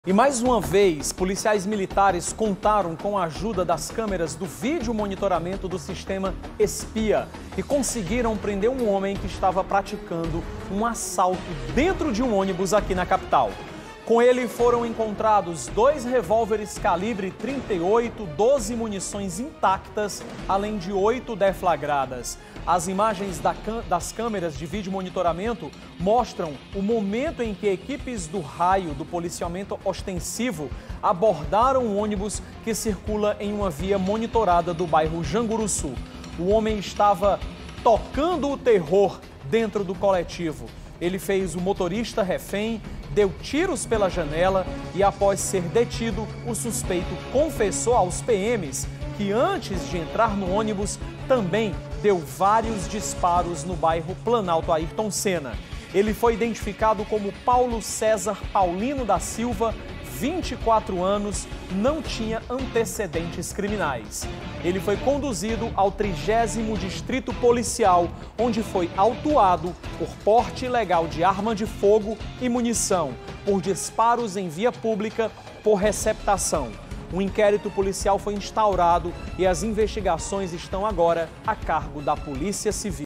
E mais uma vez, policiais militares contaram com a ajuda das câmeras do vídeo monitoramento do sistema Espia e conseguiram prender um homem que estava praticando um assalto dentro de um ônibus aqui na capital. Com ele foram encontrados 2 revólveres calibre .38, 12 munições intactas, além de 8 deflagradas. As imagens das câmeras de vídeo monitoramento mostram o momento em que equipes do raio do policiamento ostensivo abordaram um ônibus que circula em uma via monitorada do bairro Janguruçu. O homem estava tocando o terror dentro do coletivo. Ele fez o motorista refém, deu tiros pela janela e, após ser detido, o suspeito confessou aos PMs que, antes de entrar no ônibus, também deu vários disparos no bairro Planalto Ayrton Senna. Ele foi identificado como Paulo César Paulino da Silva, 24 anos, não tinha antecedentes criminais. Ele foi conduzido ao 30º Distrito Policial, onde foi autuado por porte ilegal de arma de fogo e munição, por disparos em via pública, por receptação. Um inquérito policial foi instaurado e as investigações estão agora a cargo da Polícia Civil.